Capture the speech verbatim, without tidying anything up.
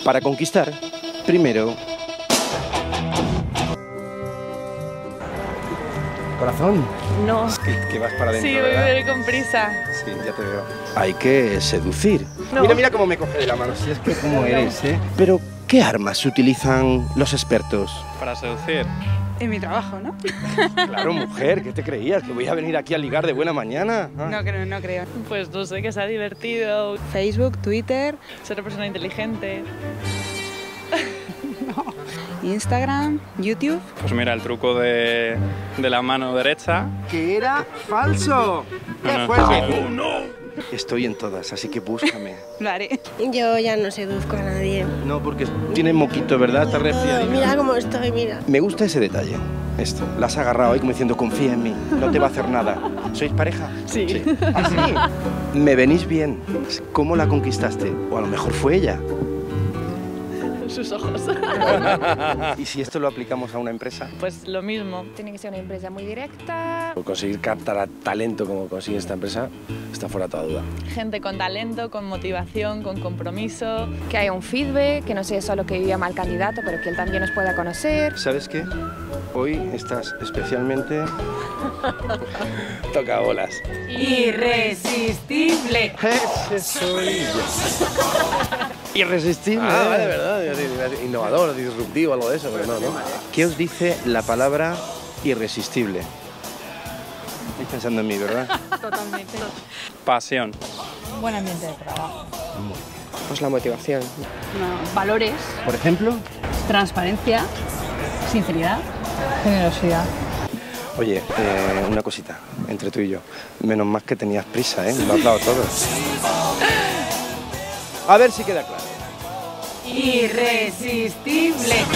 Para conquistar, primero... Corazón. No. Que, que vas para adentro, Sí, ¿verdad? voy con prisa. Sí, ya te veo. Hay que seducir. No. Mira, mira cómo me coge de la mano. Si es que como eres, ¿eh? Pero, ¿qué armas utilizan los expertos? Para seducir. En mi trabajo, ¿no? Claro, mujer, ¿qué te creías? ¿Que voy a venir aquí a ligar de buena mañana? Ah. No creo, no creo. Pues no sé, que sea divertido, Facebook, Twitter, ser una persona inteligente. Instagram, YouTube. Pues mira, el truco de, de la mano derecha. ¡Que era falso! No, ¡Qué no, fuerte! no. ¡Oh, no! Estoy en todas, así que búscame. Lo haré. Yo ya no seduzco a nadie. No, porque tiene moquito, ¿verdad? Está resfriadita. Mira cómo estoy, mira. Me gusta ese detalle. Esto. La has agarrado ahí como diciendo, confía en mí, no te va a hacer nada. ¿Sois pareja? Sí. ¿Ah, sí? Me venís bien. ¿Cómo la conquistaste? O a lo mejor fue ella. Sus ojos. ¿Y si esto lo aplicamos a una empresa? Pues lo mismo. Tiene que ser una empresa muy directa. Por conseguir captar a talento como consigue esta empresa, está fuera toda duda. Gente con talento, con motivación, con compromiso. Que haya un feedback, que no sea solo que viva mal candidato, pero que él también nos pueda conocer. ¿Sabes qué? Hoy estás especialmente... Toca bolas. Irresistible. Ese soy yo. Irresistible. Ah, ¿eh? vale, verdad. Innovador, disruptivo, algo de eso, pero no, ¿no? ¿Qué os dice la palabra irresistible? Estáis pensando en mí, ¿verdad? Totalmente. Pasión. Buen ambiente de trabajo. Pues la motivación. No, valores, Por ejemplo... transparencia, sinceridad, generosidad. Oye, eh, una cosita, entre tú y yo. Menos mal que tenías prisa, ¿eh? Lo has dado todo. A ver si queda claro. Irresistible.